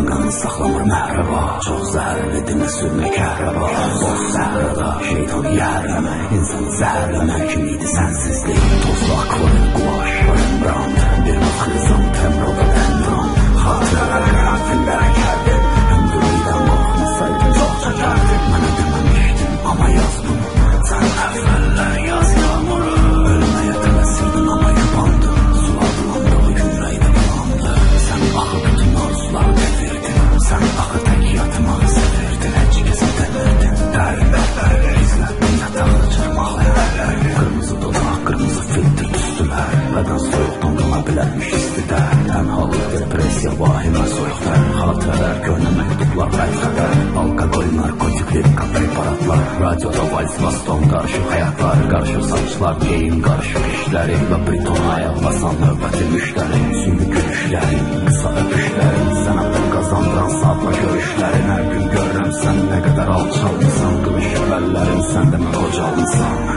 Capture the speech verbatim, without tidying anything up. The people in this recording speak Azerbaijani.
Qan qanı saxlamır məhrəba. Çox zəhərli dinə sürmək kəhrəba. Boş səhrada şeytanı yərləmək, insanı zəhərləmək kimiydi sənsizlik. Tozlaq koyun qulaş, rembran, bir vaxtlısan təmrada təmran. Xatirələr qərfillərə kərdim, hündürlükdən baxmasaydım çox çəkərdim. Mənə deməmişdim, amma yazdım. Sən əvvəllər yaz yağmuru, ölməyə tələsirdin, amma yabandı. Sular bulandığı gün ürəkdə bulandı. Sən axı bütün arzuları devirdin. Sən axı tək yatmağı sevirdin. Heç kəsə demirdin. Dərinliklər izlətdin, yataqda çırmaqlar. Qırmızı dodaq, qırmızı filtr düzdülər. Bədən soyuqdan qana bilərmiş istidə. Tənhalıq, depressiya, vahimə, soyuqlar. Xatirələr, köhnə məktublar, bəlxəbər. Alkoqol, narkotik, lirika, preparatlar. Radioda vals, baston, qarışıq həyatlar. Qarışıq saçlar, geyim, qarışıq işləri. Və britona ayaq basan növbəti müştəri. Sümü gülüşlərin, qısa öpüşlərin. Sənətdən qazandıran saatla görüşlərin. Hər gün görürəm sən nə qədər alçalmısan. Qılış şübhəllərin, sən demə qocalmısan.